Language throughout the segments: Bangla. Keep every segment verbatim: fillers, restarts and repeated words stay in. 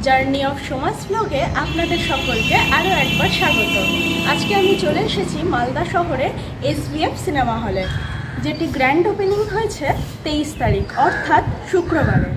জার্নি অফ সমাজ ব্লগে আপনাদের সকলকে আরও একবার স্বাগত। আজকে আমি চলে এসেছি মালদা শহরে এসভিএফ সিনেমা হলে, যেটি গ্র্যান্ড ওপেনিং হয়েছে তেইশ তারিখ অর্থাৎ শুক্রবারে।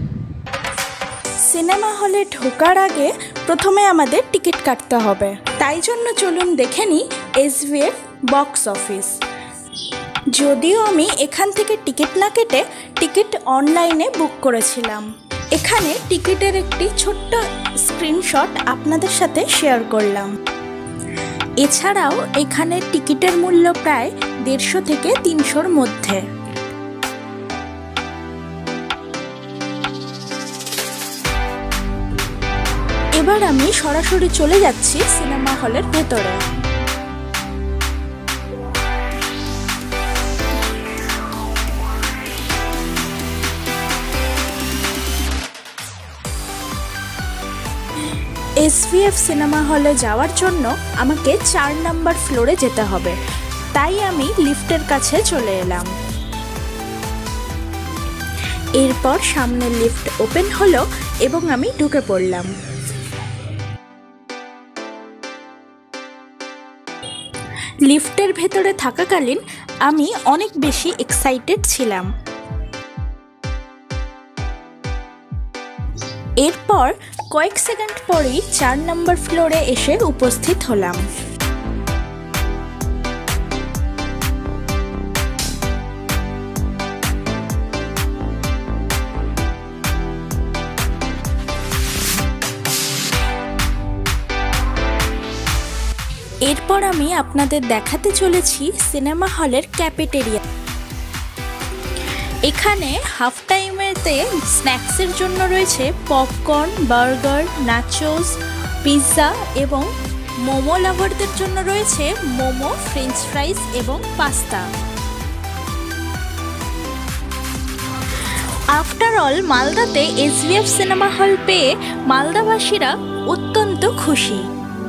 সিনেমা হলে ঢোকার আগে প্রথমে আমাদের টিকিট কাটতে হবে, তাই জন্য চলুন দেখে নিই এসভিএফ বক্স অফিস। যদিও আমি এখান থেকে টিকিট না কেটে টিকিট অনলাইনে বুক করেছিলাম। এখানে টিকিটের একটি ছোট্ট স্ক্রিনশট আপনাদের সাথে শেয়ার করলাম। এছাড়াও এখানে টিকিটের মূল্য প্রায় দেড়শো থেকে তিনশোর মধ্যে। এবার আমি সরাসরি চলে যাচ্ছি সিনেমা হলের ভেতরে। এসভিএফ সিনেমা হলে যাওয়ার জন্য আমাকে চার নাম্বার ফ্লোরে যেতে হবে, তাই আমি লিফটের কাছে চলে এলাম। এরপর সামনের লিফট ওপেন হলো এবং আমি ঢুকে পড়লাম। লিফটের ভেতরে থাকাকালীন আমি অনেক বেশি এক্সাইটেড ছিলাম। এরপর কয়েক সেকেন্ড পরেই চার নম্বর ফ্লোরে এসে উপস্থিত হলাম। এরপর আমি আপনাদের দেখাতে চলেছি সিনেমা হলের ক্যাফেটেরিয়া। এখানে হাফ টাইমেতে স্ন্যাক্সের জন্য রয়েছে পপকর্ন, বার্গার, নাচোস, পিৎজা এবং মোমো লাভারদের জন্য রয়েছে মোমো, ফ্রেঞ্চ ফ্রাইজ এবং পাস্তা। আফটার অল মালদাতে এসভিএফ সিনেমা হল পেয়ে মালদাবাসীরা অত্যন্ত খুশি।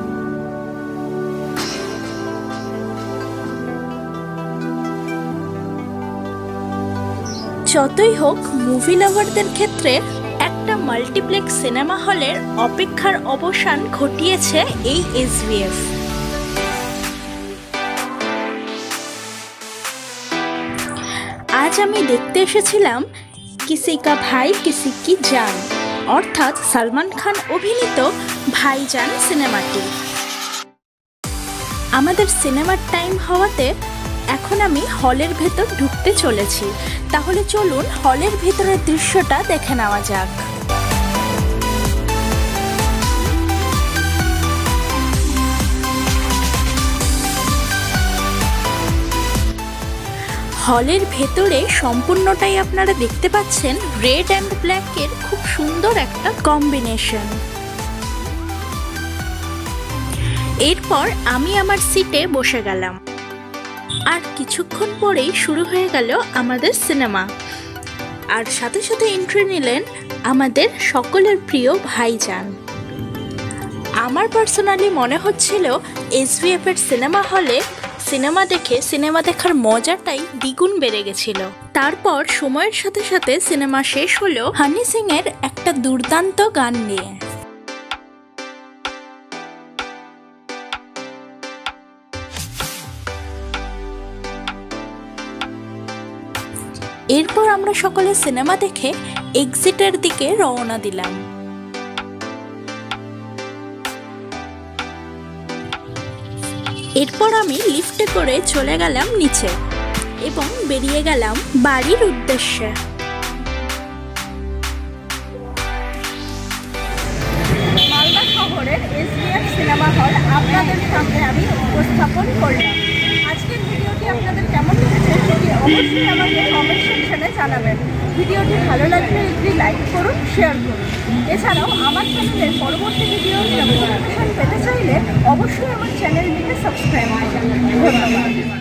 যতই হোক, মুভি লাভারদের ক্ষেত্রে একটা মাল্টিপ্লেক্স সিনেমা হলের অপেক্ষার অবসান ঘটিয়েছে এই এসভিএফ। আজ আমি দেখতে এসেছিলাম কিসি কা ভাই কিসি কি জান, অর্থাৎ সালমান খান অভিনীত ভাইজান সিনেমাটি। আমাদের সিনেমার টাইম হওয়াতে এখন আমি হলের ভেতর ঢুকতে চলেছি। তাহলে চলুন হলের ভেতরের দৃশ্যটা দেখে নেওয়া যাক। হলের ভেতরে সম্পূর্ণটাই আপনারা দেখতে পাচ্ছেন রেড অ্যান্ড ব্ল্যাকের খুব সুন্দর একটা কম্বিনেশন। এরপর আমি আমার সিটে বসে গেলাম। আর কিছুক্ষণ পরেই শুরু হয়ে গেল আমাদের সিনেমা। আর সাথে সাথে এন্ট্রি নিলেন আমাদের সকলের প্রিয় ভাইজান। আমার পার্সোনালি মনে হচ্ছিল এসভিএফ এর সিনেমা হলে সিনেমা দেখে সিনেমা দেখার মজাটাই দ্বিগুণ বেড়ে গেছিল। তারপর সময়ের সাথে সাথে সিনেমা শেষ হলো হানি সিং এর একটা দুর্দান্ত গান নিয়ে। এরপর আমরা সকলে সিনেমা দেখে এক্সিটের দিকে রওনা দিলাম। এরপর আমি লিফটে করে চলে গেলাম নিচে এবং বেরিয়ে গেলাম বাড়ির উদ্দেশ্যে। মালদা শহরের এসভিএফ সিনেমা হল আপনাদের সামনে আমি উপস্থাপন করলাম। আজকের ভিডিওটি আপনাদের কেমন লেগেছে সেটি অবশ্যই আমাকে কমেন্ট সেকশনে জানাবেন। ভিডিওটি ভালো লাগলে একটি লাইক করুন, শেয়ার করুন। এছাড়াও আমার চ্যানেলের পরবর্তী ভিডিওর নোটিফিকেশন পেতে চাইলে অবশ্যই আমার চ্যানেলটিকে সাবস্ক্রাইব করুন। ধন্যবাদ।